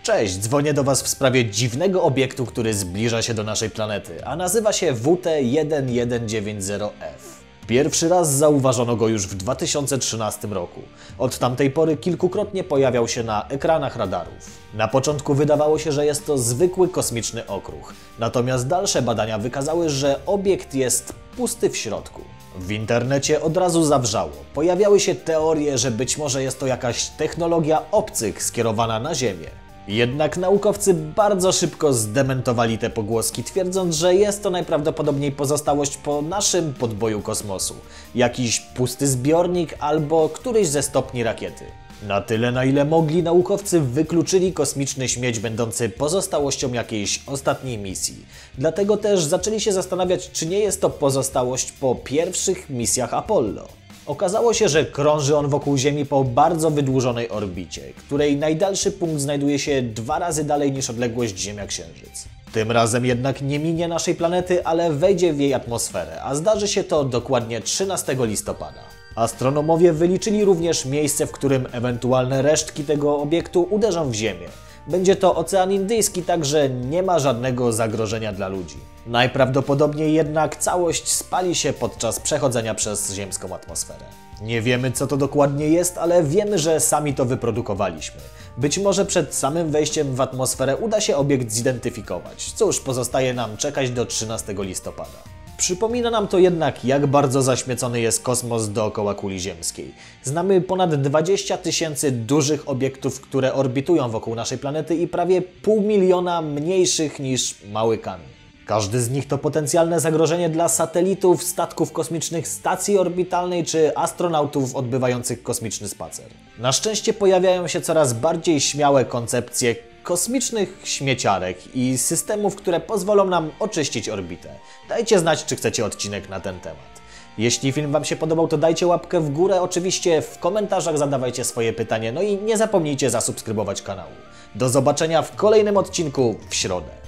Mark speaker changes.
Speaker 1: Cześć, dzwonię do Was w sprawie dziwnego obiektu, który zbliża się do naszej planety, a nazywa się WT1190F. Pierwszy raz zauważono go już w 2013 roku. Od tamtej pory kilkukrotnie pojawiał się na ekranach radarów. Na początku wydawało się, że jest to zwykły kosmiczny okruch, natomiast dalsze badania wykazały, że obiekt jest pusty w środku. W internecie od razu zawrzało. Pojawiały się teorie, że być może jest to jakaś technologia obcych skierowana na Ziemię. Jednak naukowcy bardzo szybko zdementowali te pogłoski, twierdząc, że jest to najprawdopodobniej pozostałość po naszym podboju kosmosu. Jakiś pusty zbiornik albo któryś ze stopni rakiety. Na tyle, na ile mogli, naukowcy wykluczyli kosmiczny śmieć będący pozostałością jakiejś ostatniej misji. Dlatego też zaczęli się zastanawiać, czy nie jest to pozostałość po pierwszych misjach Apollo. Okazało się, że krąży on wokół Ziemi po bardzo wydłużonej orbicie, której najdalszy punkt znajduje się 2 razy dalej niż odległość Ziemia-Księżyc. Tym razem jednak nie minie naszej planety, ale wejdzie w jej atmosferę, a zdarzy się to dokładnie 13 listopada. Astronomowie wyliczyli również miejsce, w którym ewentualne resztki tego obiektu uderzą w Ziemię. Będzie to Ocean Indyjski, także nie ma żadnego zagrożenia dla ludzi. Najprawdopodobniej jednak całość spali się podczas przechodzenia przez ziemską atmosferę. Nie wiemy, co to dokładnie jest, ale wiemy, że sami to wyprodukowaliśmy. Być może przed samym wejściem w atmosferę uda się obiekt zidentyfikować. Cóż, pozostaje nam czekać do 13 listopada. Przypomina nam to jednak, jak bardzo zaśmiecony jest kosmos dookoła kuli ziemskiej. Znamy ponad 20 000 dużych obiektów, które orbitują wokół naszej planety i prawie 500 000 mniejszych niż mały kamień. Każdy z nich to potencjalne zagrożenie dla satelitów, statków kosmicznych, stacji orbitalnej czy astronautów odbywających kosmiczny spacer. Na szczęście pojawiają się coraz bardziej śmiałe koncepcje kosmicznych śmieciarek i systemów, które pozwolą nam oczyścić orbitę. Dajcie znać, czy chcecie odcinek na ten temat. Jeśli film Wam się podobał, to dajcie łapkę w górę, oczywiście w komentarzach zadawajcie swoje pytanie, no i nie zapomnijcie zasubskrybować kanału. Do zobaczenia w kolejnym odcinku w środę.